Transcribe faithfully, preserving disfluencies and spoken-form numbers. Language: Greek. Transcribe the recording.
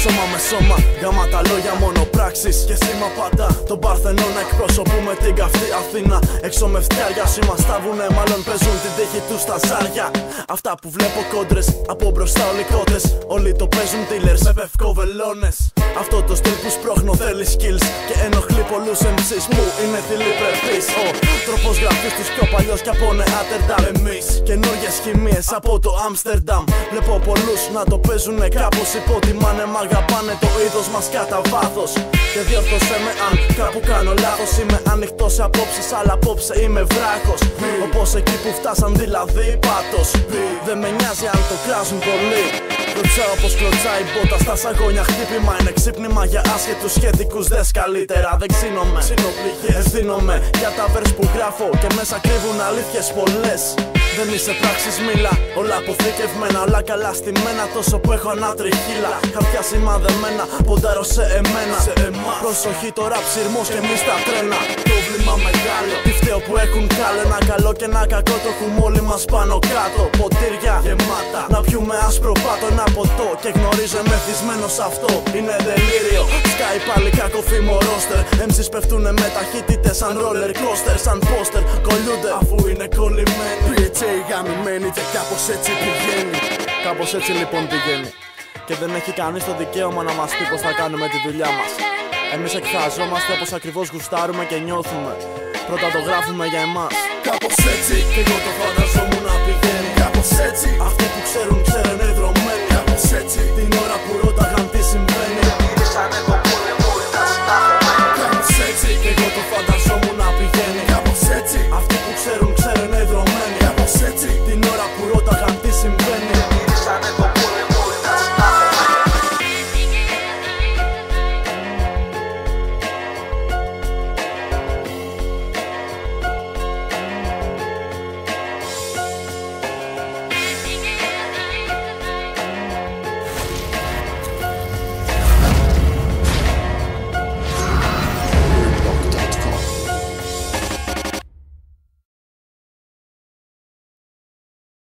Σώμα με σώμα, γάμα τα λόγια μόνο πράξεις. Και σήμα πάντα τον Παρθενώνα εκπροσωπούμε την καυτή Αθήνα. Έξω με φτιάρια σήμα στάβουνε, μάλλον παίζουν την τύχη τους στα ζάρια. Αυτά που βλέπω κόντρες, από μπροστά όλοι κότες. Όλοι το παίζουν dealers με πευκοβελώνες. Αυτό το στυλ που σπρώχνω θέλει skills και ενοχλεί πολλούς εμ σις μου είναι θηλυπρεπής. Ο τρόπος γραφής τους πιο παλιός κι από νεάτερνταμ. Εμείς καινούργιες χημίες από το Άμστερνταμ. Βλέπω πολλούς να το παίζουνε κάπως, υποτιμάνε μ' αγαπάνε το είδος μας κατά βάθος. Και διόρθωσέ με αν κάπου κάνω λάθος. Είμαι ανοιχτός σε απόψεις, αλλά απόψε είμαι βράχος. Όπως εκεί που φτάσαν δηλαδή πάτος. Δεν με νοιάζει αν το κράζουν πολύ. Κλωτσάω όπως κλωτσάει μπότα στα σαγόνια. Χτύπημα είναι ξύπνημα για άσχετους σχετικούς. Δες καλύτερα, δεν ξύνομαι. Ευθύνομαι για τα βέρς που γράφω και μέσα κρύβουν αλήθειες πολλές. Δεν είσαι πράξεις μίλα, όλα αποθηκευμένα, όλα καλά στημένα. Τόσο που έχω ανάτριχύλα, χαρτιά σημαδεμένα, ποντάρω σε εμένα. Σε προσοχή τώρα ψυρμός και μη στα τρένα. Πρόβλημα μεγάλο, τι φταίω που έχουν κάλο. Ένα καλό και ένα κακό το έχουμε όλοι μας πάνω κάτω. Ποτήρια γεμάτα, να πιούμε άσπρο πάτο. Ένα ποτό και γνωρίζω μεθυσμένο σ' αυτό. Είναι delírio, σκάει πάλι κακοφήμο ρόστερ. εμ σις πέφτουνε με ταχύτητες σαν roller coaster. Σαν πόστερ κολλούνται αφού είναι κολλημένοι. πι έιτς έι γαμημένη και κάπως έτσι πηγαίνει. Κάπως έτσι λοιπόν πηγαίνει. Και δεν έχει κανείς το δικαίωμα να μας πει πως θα κάνουμε τη δουλειά μας. Εμείς εκφραζόμαστε όπως ακριβώς γουστάρουμε και νιώθουμε. Πρώτα το γράφουμε για εμάς. Κάπως έτσι και εγώ το φανταζόμαι.